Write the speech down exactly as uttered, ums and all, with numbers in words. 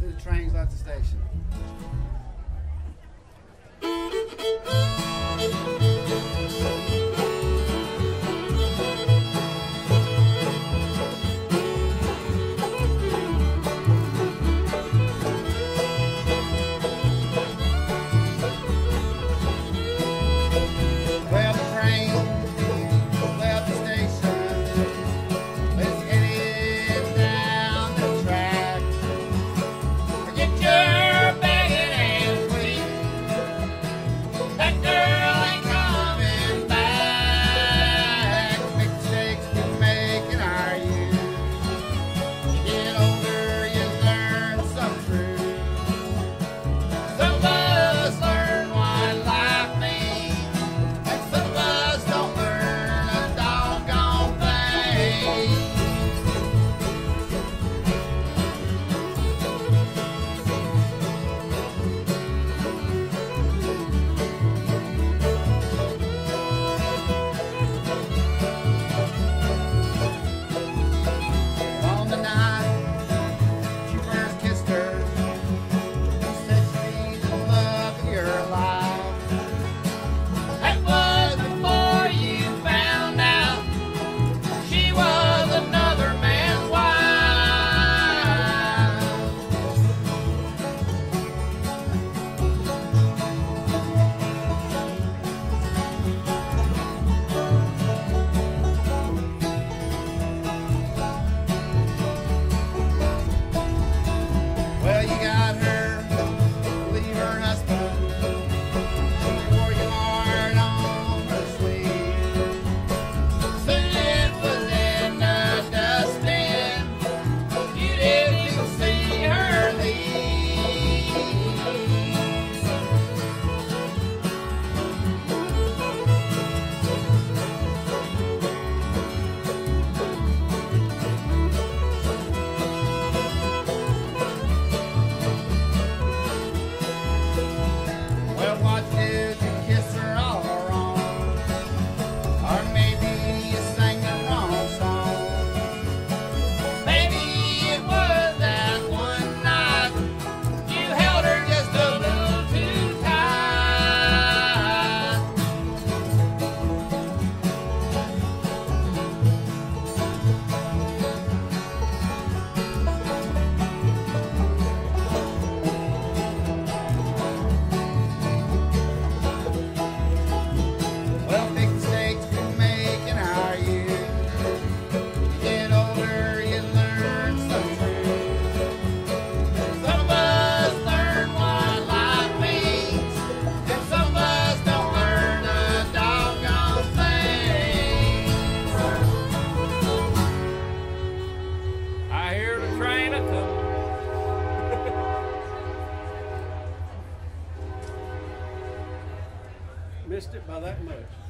See the trains at the station. Well, the train left the station. Let's head down the track. Get your baggage and sweet. That girl ain't coming back. Mistakes we make in our youth. You get older, you learn some truth. Some of us learn what life means, and some of us don't learn a doggone thing. On the night you first kissed her, you said she's the love of your life. That was before you found out she was another man's wife. Well, you got her to leave her husband before you marred on her sleeve. Soon it was in the dustbin. You didn't even see her leave. Well, what did you kiss her all wrong? Or maybe you sang the wrong song. Maybe it was that one night you held her just a little too tight. Well, big mistakes we make in our youth. You get older, you learn some truth. Some of us learn what life means, and some of us don't learn a doggone thing. I hear the train a coming. Missed it by that much.